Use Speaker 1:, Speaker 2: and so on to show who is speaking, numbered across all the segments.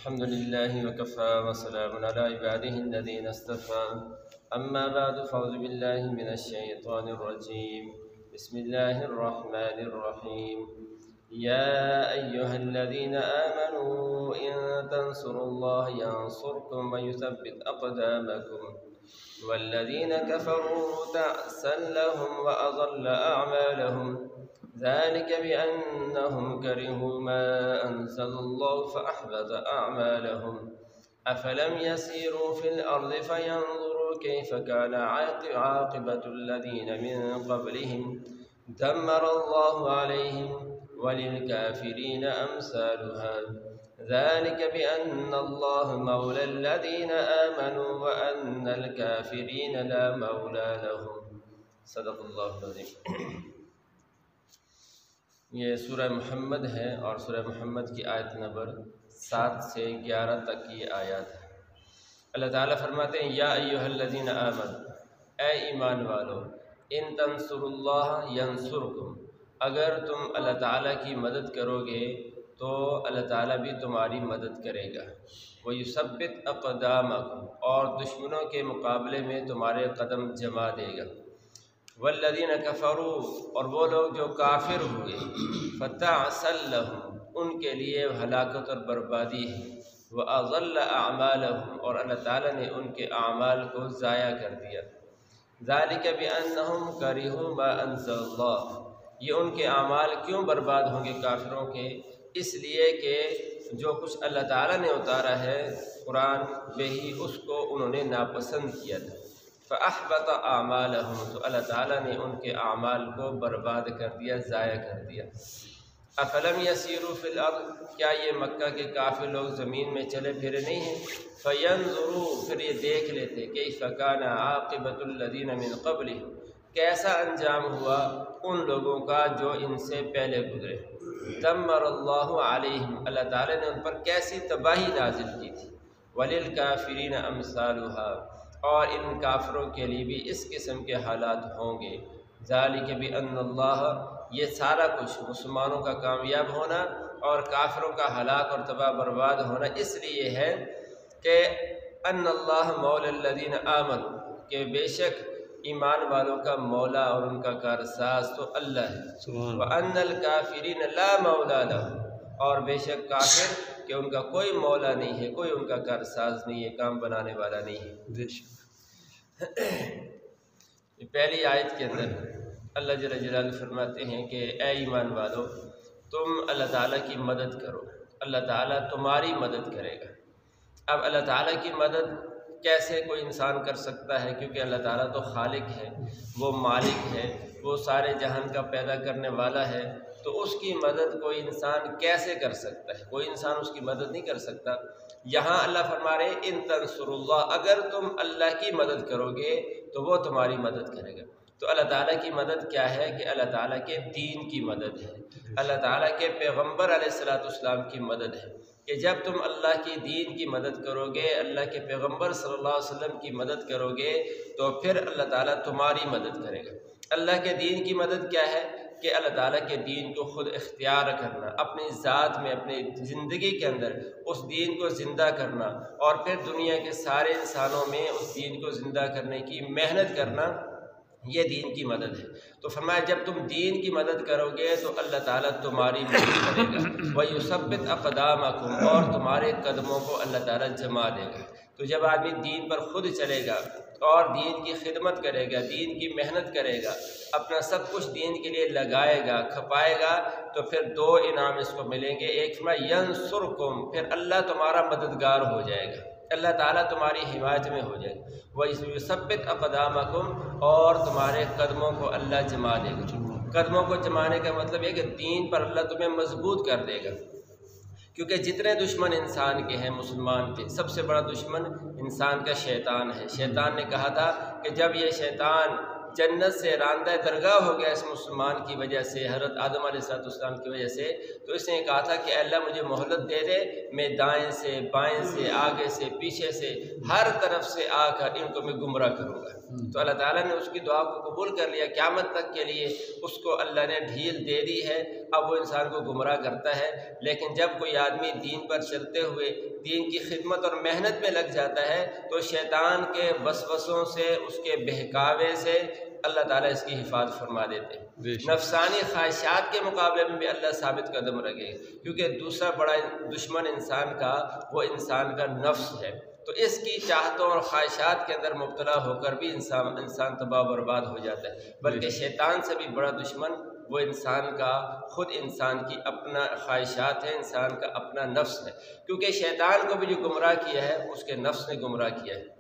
Speaker 1: الحمد لله وكفى وسلام على عباده الذين اصطفى أما بعد فأعوذ بالله من الشيطان الرجيم بسم الله الرحمن الرحيم يا أيها الذين آمنوا إن تنصروا الله ينصركم ويثبت أقدامكم والذين كفروا تأسا لهم وأضل أعمالهم ذلك بأنهم كرهوا ما أنزل الله فأحبط أعمالهم أفلم يسيروا في الأرض فينظروا كيف كان عاقبة الذين من قبلهم دمر الله عليهم وللكافرين أمثالها ذلك بأن الله مولى الذين آمنوا وأن الكافرين لا مولى لهم صدق اللہ العظیم۔ یہ سورہ محمد ہے اور سورہ محمد کی آیت نمبر 7 سے 11 تک کی آیات ہے۔ اللہ تعالیٰ فرماتے ہیں یا ایھا الذین آمنوا، اے ایمان والو، ان تنصروا اللہ ینصرکم، اگر تم اللہ تعالیٰ کی مدد کرو گے تو اللہ تعالیٰ بھی تمہاری مدد کرے گا۔ وَيُثَبِّتْ أَقْدَامَكُمْ، اور دشمنوں کے مقابلے میں تمہارے قدم جما دے گا۔ وَالَّذِينَ كَفَرُوا، اور وہ لوگ جو کافر ہوئے، فَتَعْسًا لَهُمْ، ان کے لیے ہلاکت اور بربادی ہے۔ وَأَضَلَّ أَعْمَالَهُمْ، اور اللہ تعالیٰ نے ان کے اعمال کو ضائع کر دیا۔ ذَلِكَ بِأَنَّهُمْ كَرِهُوا مَا أَنزَلَ اللَّهُ، یہ ان کے اعمال کیوں برباد ہوں گے کافروں کے؟ اس لیے کہ جو کچھ اللہ تعالیٰ نے اتارا ہے قرآن میں ہی، اس کو انہوں نے ناپسند کیا تھا۔ فَأَحْبَطَ أَعْمَالَهُمْ، تو اللہ تعالیٰ نے ان کے اعمال کو برباد کر دیا، ضائع کر دیا۔ أَفَلَمْ يَسِيرُوا فِي الْأَرْضِ، کیا یہ مکہ کے کافر لوگ زمین میں چلے پھرے نہیں ہیں؟ فَيَنْظُرُوا، پھر یہ دیکھ لیتے، كَيْفَ كَانَ عَاقِبَةُ الَّذِينَ مِنْ قَبْلِهِمْ، کیسا انجام ہوا ان لوگوں کا جو ان سے پہلے گزرے۔ دمر اللہ علیہم، اللہ تعالیٰ نے ان پر کیسی تباہی نازل کی تھی۔ وَلِلْكَافِرِينَ أَمْثَالُهَا، اور ان کافروں کے لیے بھی اس قسم کے حالات ہوں گے۔ ذَلِكَ بِأَنَّ اللَّهَ، یہ سارا کچھ مسلمانوں کا کامیاب ہونا اور کافروں کا ہلاک اور تباہ برباد ہونا اس لیے ہے کہ ان اللہ مولا الذین آمنوا، کہ بے شک ایمان والوں کا مولا اور ان کا کارساز تو اللہ ہے۔ وَأَنَّ الْكَافِرِينَ لَا مَوْلَى لَهُمْ، اور بے شک کافر کہ ان کا کوئی مولا نہیں ہے، کوئی ان کا کارساز نہیں ہے، کام بنانے والا نہیں ہے۔ پہلی آیت کے اندر اللہ جل جلالہ فرماتے ہیں کہ اے ایمان والو، تم اللہ تعالیٰ کی مدد کرو، اللہ تعالیٰ تمہاری مدد کرے گا۔ اب اللہ تعالیٰ کی مدد کیسے کوئی انسان کر سکتا ہے؟ کیونکہ اللہ تعالیٰ تو خالق ہے، وہ مالک ہے، وہ سارے جہان کا پیدا کرنے والا ہے، تو اس کی مدد کوئی انسان کیسے کر سکتا ہے؟ کوئی انسان اس کی مدد نہیں کر سکتا۔ یہاں اللہ فرما رہے ان تنصروا اللہ، اگر تم اللہ کی مدد کرو گے تو وہ تمہاری مدد کرے گا۔ تو اللہ تعالیٰ کی مدد کیا ہے؟ کہ اللہ تعالیٰ کے دین کی مدد ہے، اللہ تعالیٰ کے پیغمبر علیہ السلام کی مدد ہے، کہ جب تم اللہ کی دین کی مدد کرو گے، اللہ کے پیغمبر صلی اللہ علیہ وسلم کی مدد کرو گے، تو پھر اللہ تعالیٰ تمہاری مدد کرے گا۔ اللہ کے دین کی مدد کیا ہے؟ کہ اللہ تعالیٰ کے دین کو خود اختیار کرنا، اپنی ذات میں، اپنی زندگی کے اندر اس دین کو زندہ کرنا، اور پھر دنیا کے سارے انسانوں میں اس دین کو زندہ کرنے کی محنت کرنا، یہ دین کی مدد ہے۔ تو فرمایا جب تم دین کی مدد کرو گے تو اللہ تعالیٰ تمہاری مدد کرے گا۔ وَيُثَبِّتْ أَقْدَامَكُمْ، اور تمہارے قدموں کو اللہ تعالیٰ جما دے گا۔ تو جب آدمی دین پر خود چلے گا اور دین کی خدمت کرے گا، دین کی محنت کرے گا، اپنا سب کچھ دین کے لیے لگائے گا، کھپائے گا، تو پھر دو انعام اس کو ملیں گے۔ ایک فرمایا ینصرکم، پھر اللہ تمہارا مددگار ہو جائے گا، اللہ تعالیٰ تمہاری حمایت میں ہو جائے گا۔ وَيُثَبِّتْ أَقْدَامَكُمْ، اور تمہارے قدموں کو اللہ جما دے گا۔ قدموں کو جمانے کا مطلب یہ کہ دین پر اللہ تمہیں مضبوط کر دے گا، کیونکہ جتنے دشمن انسان کے ہیں، مسلمان کے، سب سے بڑا دشمن انسان کا شیطان ہے۔ شیطان نے کہا تھا کہ جب یہ شیطان جنت سے راندہ درگاہ ہو گیا اس مسلمان کی وجہ سے، حضرت آدم علیہ السلام کی وجہ سے، تو اس نے کہا تھا کہ اے اللہ مجھے مہلت دے دے، میں دائیں سے، بائیں سے، آگے سے، پیچھے سے، ہر طرف سے آ کر ان کو میں گمراہ کروں گا۔ تو اللہ تعالیٰ نے اس کی دعا کو قبول کر لیا، قیامت تک کے لیے اس کو اللہ نے ڈھیل دے دی ہے، اب وہ انسان کو گمراہ کرتا ہے۔ لیکن جب کوئی آدمی دین پر چلتے ہوئے دین کی خدمت اور محنت میں لگ جاتا ہے تو شیطان کے وسوسوں سے، اس کے بہکاوے سے اللہ تعالیٰ اس کی حفاظت فرما دیتے ہیں۔ نفسانی خواہشات کے مقابلے میں بھی اللہ ثابت قدم رکھے، کیونکہ دوسرا بڑا دشمن انسان کا وہ انسان کا نفس ہے۔ تو اس کی چاہتوں اور خواہشات کے اندر مبتلا ہو کر بھی انسان تباہ برباد ہو جاتا ہے، بلکہ شیطان سے بھی بڑا دشمن وہ انسان کا خود انسان کی اپنا خواہشات ہے، انسان کا اپنا نفس ہے، کیونکہ شیطان کو بھی جو گمراہ کیا ہے اس کے نفس نے گمراہ کیا ہے۔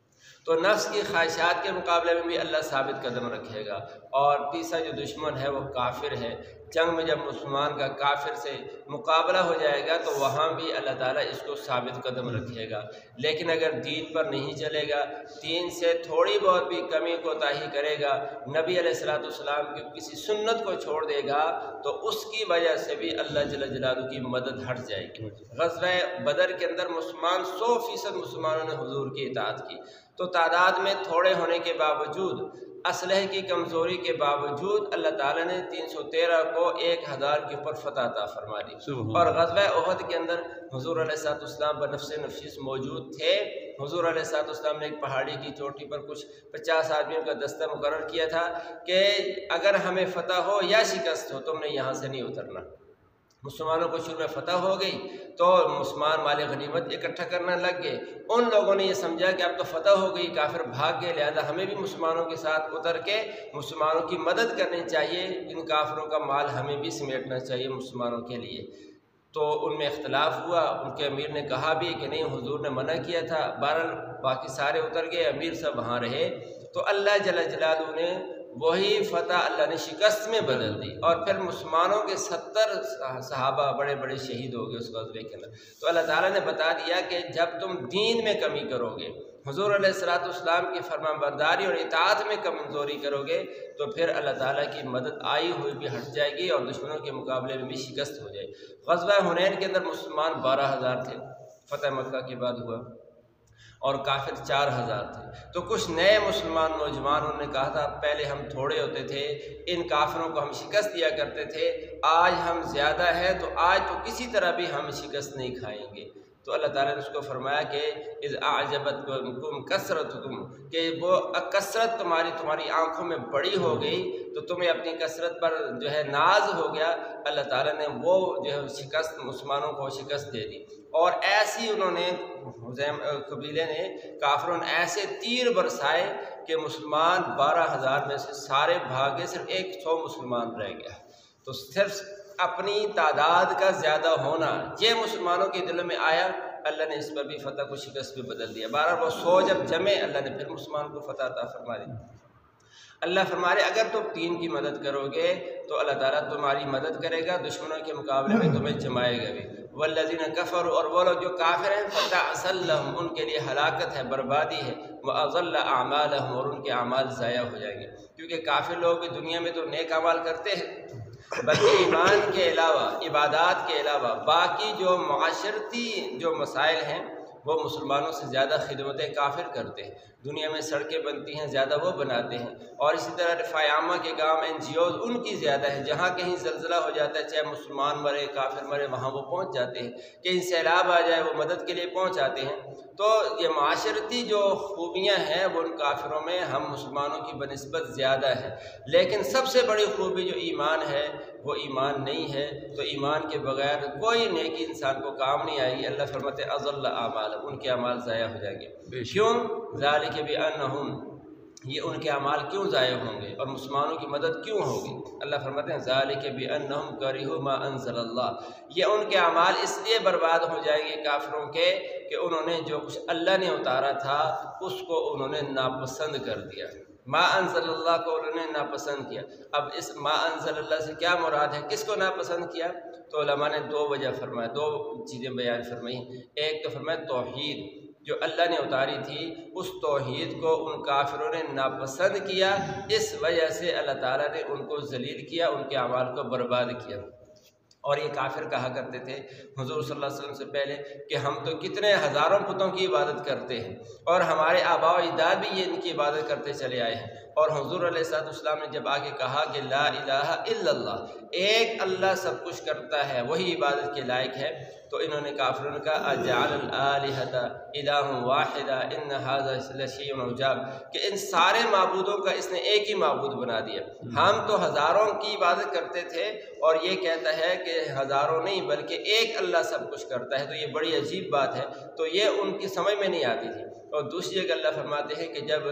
Speaker 1: تو نفس کی خواہشات کے مقابلے میں بھی اللہ ثابت قدم رکھے گا۔ اور تیسرا جو دشمن ہے وہ کافر ہے۔ جنگ میں جب مسلمان کا کافر سے مقابلہ ہو جائے گا تو وہاں بھی اللہ تعالیٰ اس کو ثابت قدم رکھے گا۔ لیکن اگر دین پر نہیں چلے گا، دین سے تھوڑی بہت بھی کمی کوتاہی کرے گا، نبی علیہ السلام کی کسی سنت کو چھوڑ دے گا، تو اس کی وجہ سے بھی اللہ جل جلالہ کی مدد ہٹ جائے گی۔ غزوہ بدر کے اندر مسلمان 100% مسلمانوں نے حضور کی اطاعت کی، تو تعداد میں تھوڑے ہونے کے باوجود، اسلحے کی کمزوری کے باوجود اللہ تعالیٰ نے 313 کو 1000 کے اوپر فتح عطا فرما دی۔ اور غزوہ احد کے اندر حضور علیہ السلام بنفس نفیس موجود تھے۔ حضور علیہ السلام نے ایک پہاڑی کی چوٹی پر کچھ 50 آدمیوں کا دستہ مقرر کیا تھا کہ اگر ہمیں فتح ہو یا شکست ہو تم نے یہاں سے نہیں اترنا۔ مسلمانوں کو شروع میں فتح ہو گئی تو مسلمان مال غنیمت اکٹھا کرنا لگ گئے۔ ان لوگوں نے یہ سمجھا کہ اب تو فتح ہو گئی، کافر بھاگ گئے، لہذا ہمیں بھی مسلمانوں کے ساتھ اتر کے مسلمانوں کی مدد کرنی چاہیے، ان کافروں کا مال ہمیں بھی سمیٹنا چاہیے مسلمانوں کے لیے۔ تو ان میں اختلاف ہوا، ان کے امیر نے کہا بھی کہ نہیں حضور نے منع کیا تھا، بہرحال باقی سارے اتر گئے، امیر سب وہاں رہے۔ تو اللہ جل جلالہ نے وہی فتح اللہ نے شکست میں بدل دی، اور پھر مسلمانوں کے 70 صحابہ بڑے بڑے شہید ہو گئے اس غزوے کے اندر۔ تو اللہ تعالیٰ نے بتا دیا کہ جب تم دین میں کمی کرو گے، حضور علیہ السلام کی فرمان برداری اور اطاعت میں کمزوری کرو گے، تو پھر اللہ تعالیٰ کی مدد آئی ہوئی بھی ہٹ جائے گی اور دشمنوں کے مقابلے میں بھی شکست ہو جائے گی۔ غزوہ حنین کے اندر مسلمان 12000 تھے، فتح مکہ کے بعد ہوا، اور کافر 4000 تھے۔ تو کچھ نئے مسلمان نوجوانوں نے کہا تھا پہلے ہم تھوڑے ہوتے تھے، ان کافروں کو ہم شکست دیا کرتے تھے، آج ہم زیادہ ہیں تو آج تو کسی طرح بھی ہم شکست نہیں کھائیں گے۔ تو اللہ تعالیٰ نے اس کو فرمایا کہ اذ اعجبتکم کثرتکم، کہ وہ کثرت تمہاری آنکھوں میں بڑی ہو گئی تو تمہیں اپنی کثرت پر جو ہے ناز ہو گیا، اللہ تعالیٰ نے وہ جو ہے شکست مسلمانوں کو شکست دے دی۔ اور ایسی انہوں نے قبیلے نے کافروں نے ایسے تیر برسائے کہ مسلمان 12000 میں سے سارے بھاگے، صرف 100 مسلمان رہ گیا۔ تو صرف اپنی تعداد کا زیادہ ہونا یہ مسلمانوں کے دلوں میں آیا، اللہ نے اس پر بھی فتح کو شکست بھی بدل دیا۔ بہرحال وہ 100 جب جمے اللہ نے پھر مسلمان کو فتح عطا فرما دی۔ اللہ فرما رہے اگر تم دین کی مدد کرو گے تو اللہ تعالیٰ تمہاری مدد کرے گا، دشمنوں کے مقابلے میں تمہیں جمائے گا بھی۔ والذین کفروا، اور وہ لوگ جو کافر ہیں، فتعسل لہم، ان کے لیے ہلاکت ہے، بربادی ہے، واضل اعمالہم، اور ان کے اعمال ضائع ہو جائیں گے۔ کیونکہ کافر لوگ بھی دنیا میں تو نیک اعمال کرتے ہیں، بلکہ ایمان کے علاوہ، عبادات کے علاوہ باقی جو معاشرتی جو مسائل ہیں وہ مسلمانوں سے زیادہ خدمتیں کافر کرتے ہیں۔ دنیا میں سڑکیں بنتی ہیں زیادہ وہ بناتے ہیں، اور اسی طرح رفاع عامہ کے کام NGOs ان کی زیادہ ہے، جہاں کہیں زلزلہ ہو جاتا ہے چاہے مسلمان مرے کافر مرے وہاں وہ پہنچ جاتے ہیں، کہیں سیلاب آ جائے وہ مدد کے لیے پہنچ جاتے ہیں۔ تو یہ معاشرتی جو خوبیاں ہیں وہ ان کافروں میں ہم مسلمانوں کی بنسبت زیادہ ہے، لیکن سب سے بڑی خوبی جو ایمان ہے وہ ایمان نہیں ہے، تو ایمان کے بغیر کوئی نیکی انسان کو کام نہیں آئے گی۔ اللہ فرماتے ہیں اضل اعمالہم، ان کے اعمال ضائع ہو جائیں گے۔ کیوں؟ ذالک بانہم، یہ ان کے اعمال کیوں ضائع ہوں گے اور مسلمانوں کی مدد کیوں ہوگی؟ اللہ فرماتے ہیں ذالک بانہم کرہوا ما انزل اللہ، یہ ان کے اعمال اس لیے برباد ہو جائیں گے کافروں کے کہ انہوں نے جو کچھ اللہ نے اتارا تھا اس کو انہوں نے ناپسند کر دیا، ما انزل اللہ کو انہوں نے ناپسند کیا۔ اب اس ما انزل اللہ سے کیا مراد ہے، کس کو ناپسند کیا؟ تو علماء نے دو وجہ فرمایا، دو چیزیں بیان فرمائی۔ ایک تو فرمایا توحید جو اللہ نے اتاری تھی، اس توحید کو ان کافروں نے ناپسند کیا، اس وجہ سے اللہ تعالیٰ نے ان کو ذلیل کیا، ان کے اعمال کو برباد کیا۔ اور یہ کافر کہا کرتے تھے حضور صلی اللہ علیہ وسلم سے پہلے کہ ہم تو کتنے ہزاروں بتوں کی عبادت کرتے ہیں اور ہمارے آباء و اجداد بھی یہ ان کی عبادت کرتے چلے آئے ہیں۔ اور حضور علیہ السلام نے جب آگے کہا کہ لا الہ الا اللہ، ایک اللہ سب کچھ کرتا ہے، وہی عبادت کے لائق ہے، تو انہوں نے کافروں نے کہا اجعل الآلہۃ الہ واحدہ ان ھذا لشیء عجاب، کہ ان سارے معبودوں کا اس نے ایک ہی معبود بنا دیا۔ ہم تو ہزاروں کی عبادت کرتے تھے اور یہ کہتا ہے کہ ہزاروں نہیں بلکہ ایک اللہ سب کچھ کرتا ہے، تو یہ بڑی عجیب بات ہے، تو یہ ان کی سمجھ میں نہیں آتی تھی۔ اور دوسری جگہ اللہ فرماتے ہیں کہ جب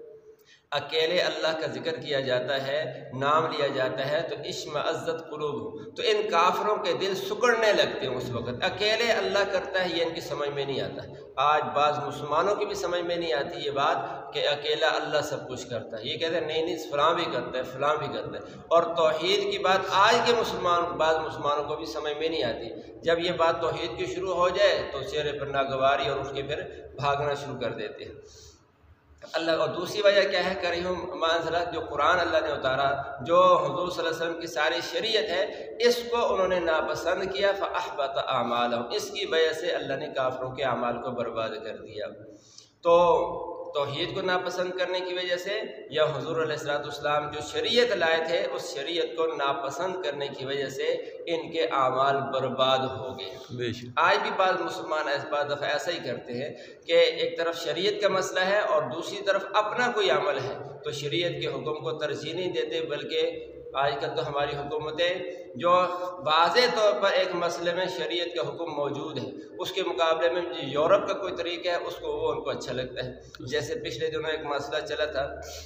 Speaker 1: اکیلے اللہ کا ذکر کیا جاتا ہے، نام لیا جاتا ہے، تو اشمئزت قلوبہم، تو ان کافروں کے دل سکڑنے لگتے ہیں اس وقت۔ اکیلے اللہ کرتا ہے یہ ان کی سمجھ میں نہیں آتا۔ آج بعض مسلمانوں کی بھی سمجھ میں نہیں آتی یہ بات کہ اکیلا اللہ سب کچھ کرتا ہے، یہ کہتے ہیں نہیں فلاں بھی کرتا ہے، فلاں بھی کرتا ہے۔ اور توحید کی بات آج کے بعض مسلمانوں کو بھی سمجھ میں نہیں آتی۔ جب یہ بات توحید کی شروع ہو جائے تو چہرے پر ناگواری اور اٹھ کے پھر بھاگنا شروع کر دیتے ہیں اللہ۔ اور دوسری وجہ کیا ہے، کریم معذرت، جو قرآن اللہ نے اتارا، جو حضور صلی اللہ علیہ وسلم کی ساری شریعت ہے، اس کو انہوں نے ناپسند کیا، فأحبط اعمالهم، اس کی وجہ سے اللہ نے کافروں کے اعمال کو برباد کر دیا۔ تو توحید کو ناپسند کرنے کی وجہ سے، یا حضور علیہ السلام جو شریعت لائے تھے اس شریعت کو ناپسند کرنے کی وجہ سے ان کے اعمال برباد ہو گئے۔ آج بھی بعض مسلمان بعض دفعہ ایسا ہی کرتے ہیں کہ ایک طرف شریعت کا مسئلہ ہے اور دوسری طرف اپنا کوئی عمل ہے، تو شریعت کے حکم کو ترجیح نہیں دیتے، بلکہ آج کل تو ہماری حکومتیں جو واضح طور پر ایک مسئلے میں شریعت کا حکم موجود ہے، اس کے مقابلے میں جو یورپ کا کوئی طریقہ ہے اس کو وہ ان کو اچھا لگتا ہے۔ جیسے پچھلے دنوں ایک مسئلہ چلا تھا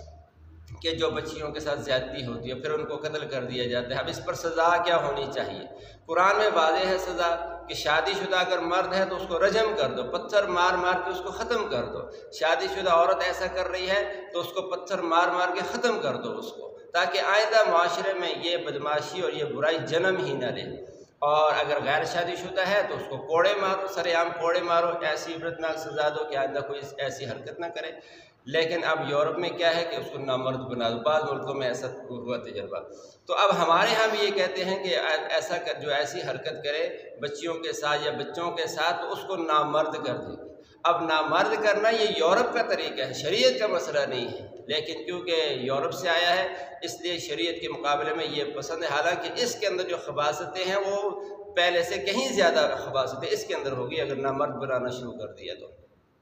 Speaker 1: کہ جو بچیوں کے ساتھ زیادتی ہوتی ہے پھر ان کو قتل کر دیا جاتا ہے۔ اب اس پر سزا کیا ہونی چاہیے؟ قرآن میں واضح ہے سزا کہ شادی شدہ اگر مرد ہے تو اس کو رجم کر دو، پتھر مار مار کے اس کو ختم کر دو۔ شادی شدہ عورت ایسا کر رہی ہے تو اس کو پتھر مار مار کے ختم کر دو اس کو، تاکہ آئندہ معاشرے میں یہ بدماشی اور یہ برائی جنم ہی نہ لے۔ اور اگر غیر شادی شدہ ہے تو اس کو کوڑے مارو، سر عام کوڑے مارو، ایسی عبرتناک سزا دو کہ آئندہ کوئی ایسی حرکت نہ کرے۔ لیکن اب یورپ میں کیا ہے کہ اس کو نامرد بنا دو، بعض ملکوں میں ایسا ہوا تجربہ۔ تو اب ہمارے ہاں بھی یہ کہتے ہیں کہ ایسا جو ایسی حرکت کرے بچیوں کے ساتھ یا بچوں کے ساتھ تو اس کو نامرد کر دیں۔ اب نامرد کرنا یہ یورپ کا طریقہ ہے، شریعت کا مسئلہ نہیں ہے، لیکن کیونکہ یورپ سے آیا ہے اس لیے شریعت کے مقابلے میں یہ پسند ہے، حالانکہ اس کے اندر جو خباثتیں ہیں وہ پہلے سے کہیں زیادہ خباثتیں اس کے اندر ہوگی اگر نامرد بنانا شروع کر دیا تو۔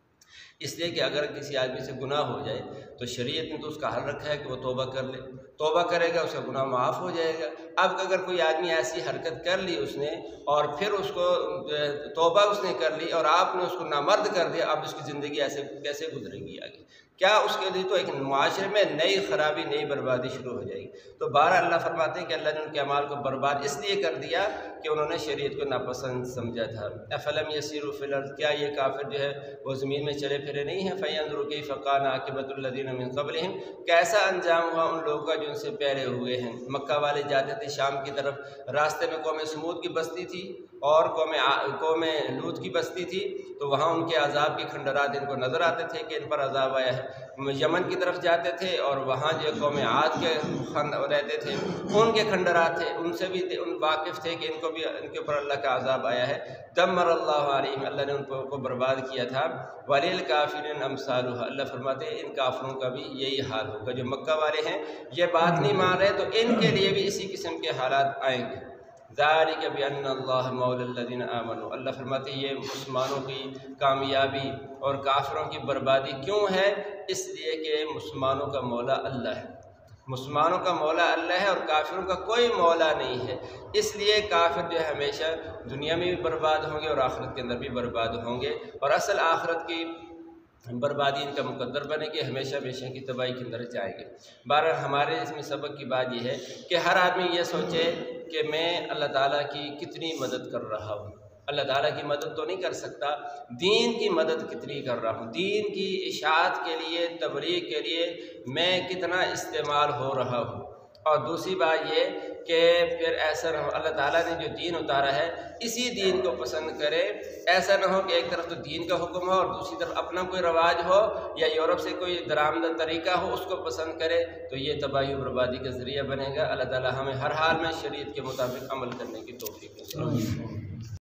Speaker 1: اس لیے کہ اگر کسی آدمی سے گناہ ہو جائے تو شریعت نے تو اس کا حل رکھا ہے کہ وہ توبہ کر لے، توبہ کرے گا اس کا گناہ معاف ہو جائے گا۔ اب اگر کوئی آدمی ایسی حرکت کر لی اس نے اور پھر اس کو توبہ اس نے کر لی اور آپ نے اس کو نامرد کر دیا، اب اس کی زندگی ایسے کیسے گزرے گی آگے؟ کیا اس کے لیے تو ایک معاشرے میں نئی خرابی، نئی بربادی شروع ہو جائے گی۔ تو بہرحال اللہ فرماتے ہیں کہ اللہ نے ان کے اعمال کو برباد اس لیے کر دیا کہ انہوں نے شریعت کو ناپسند سمجھا تھا۔ افلم یسیروا فی الارض، کیا یہ کافر جو ہے وہ زمین میں چلے پھرے نہیں ہیں؟ فینظروا کیف کان عاقبۃ الذین من قبلہم، کیسا انجام ہوا ان لوگوں کا جو ان سے پہلے ہوئے ہیں۔ مکہ والے جاتے تھے شام کی طرف، راستے میں قوم سمود کی بستی تھی اور قوم لوط کی بستی تھی، تو وہاں ان کے عذاب کی کھنڈرات ان کو نظر آتے تھے کہ ان پر عذاب آیا ہے۔ یمن کی طرف جاتے تھے اور وہاں جو قوم عاد کے رہتے تھے ان کے کھنڈرات تھے، ان سے بھی ان واقف تھے کہ ان کے اوپر اللہ کا عذاب آیا ہے۔ دمر اللہ علیہم، اللہ نے ان کو برباد کیا تھا۔ وللکافرین امثالھا، اللہ فرماتے ہیں ان کافروں کا بھی یہی حال ہوگا۔ جو مکہ والے ہیں یہ بات نہیں مان رہے تو ان کے لیے بھی اسی قسم کے حالات آئیں گے۔ ذالک بان اللہ مولی الذین آمنوا، اللہ فرماتے ہیں یہ مسلمانوں کی کامیابی اور کافروں کی بربادی کیوں ہے؟ اس لیے کہ مسلمانوں کا مولا اللہ ہے، مسلمانوں کا مولا اللہ ہے اور کافروں کا کوئی مولا نہیں ہے۔ اس لیے کافر جو ہے ہمیشہ دنیا میں بھی برباد ہوں گے اور آخرت کے اندر بھی برباد ہوں گے، اور اصل آخرت کی بربادی ان کا مقدر بنے کہ ہمیشہ ہمیشہ کی تباہی کے اندر جائیں گے۔ بہرحال ہمارے اس میں سبق کی بات یہ ہے کہ ہر آدمی یہ سوچے کہ میں اللہ تعالیٰ کی کتنی مدد کر رہا ہوں۔ اللہ تعالیٰ کی مدد تو نہیں کر سکتا، دین کی مدد کتنی کر رہا ہوں، دین کی اشاعت کے لیے، تبلیغ کے لیے میں کتنا استعمال ہو رہا ہوں۔ اور دوسری بات یہ کہ پھر ایسا نہ ہو اللہ تعالیٰ نے جو دین اتارا ہے اسی دین کو پسند کرے، ایسا نہ ہو کہ ایک طرف تو دین کا حکم ہو اور دوسری طرف اپنا کوئی رواج ہو یا یورپ سے کوئی درآمدہ طریقہ ہو اس کو پسند کرے، تو یہ تباہی و بربادی کا ذریعہ بنے گا۔ اللہ تعالیٰ ہمیں ہر حال میں شریعت کے مطابق عمل کرنے کی توفیق دے۔